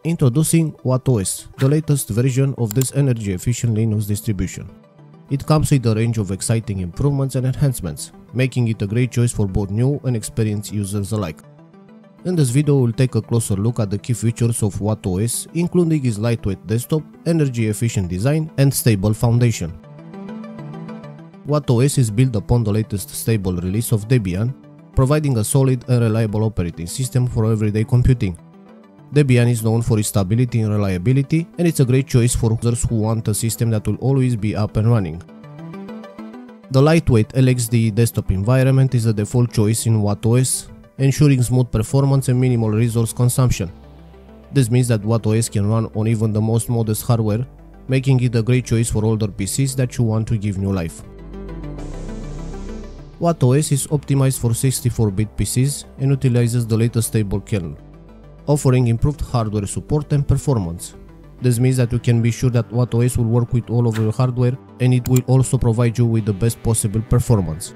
Introducing wattOS, the latest version of this energy-efficient Linux distribution. It comes with a range of exciting improvements and enhancements, making it a great choice for both new and experienced users alike. In this video, we'll take a closer look at the key features of wattOS, including its lightweight desktop, energy-efficient design, and stable foundation. wattOS is built upon the latest stable release of Debian, providing a solid and reliable operating system for everyday computing. Debian is known for its stability and reliability, and it's a great choice for users who want a system that will always be up and running. The lightweight LXDE desktop environment is the default choice in wattOS, ensuring smooth performance and minimal resource consumption. This means that wattOS can run on even the most modest hardware, making it a great choice for older PCs that you want to give new life. wattOS is optimized for 64-bit PCs and utilizes the latest stable kernel, offering improved hardware support and performance. This means that you can be sure that wattOS will work with all of your hardware, and it will also provide you with the best possible performance.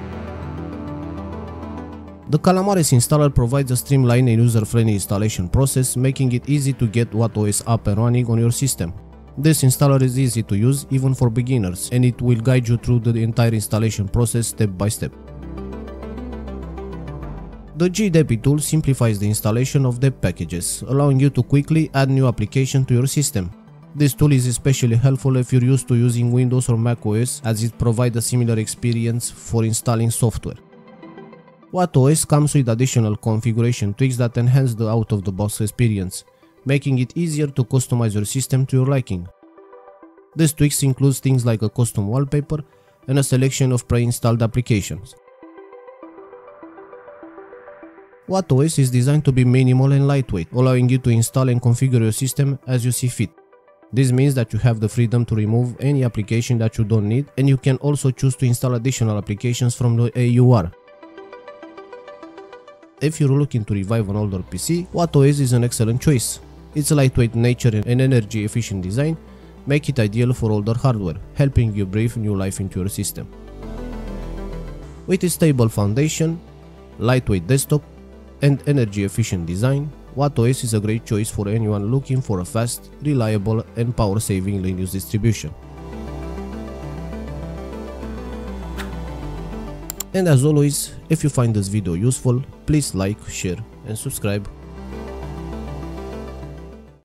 The Calamares installer provides a streamlined and user-friendly installation process, making it easy to get wattOS up and running on your system. This installer is easy to use even for beginners, and it will guide you through the entire installation process step by step. The GDepi tool simplifies the installation of dep packages, allowing you to quickly add new applications to your system. This tool is especially helpful if you're used to using Windows or macOS, as it provides a similar experience for installing software. wattOS comes with additional configuration tweaks that enhance the out-of-the-box experience, making it easier to customize your system to your liking. These tweaks include things like a custom wallpaper and a selection of pre-installed applications. wattOS is designed to be minimal and lightweight, allowing you to install and configure your system as you see fit. This means that you have the freedom to remove any application that you don't need, and you can also choose to install additional applications from the AUR. If you're looking to revive an older PC, wattOS is an excellent choice. Its lightweight nature and energy-efficient design make it ideal for older hardware, helping you breathe new life into your system. With its stable foundation, lightweight desktop, and energy-efficient design, wattOS is a great choice for anyone looking for a fast, reliable, and power-saving Linux distribution. And as always, if you find this video useful, please like, share, and subscribe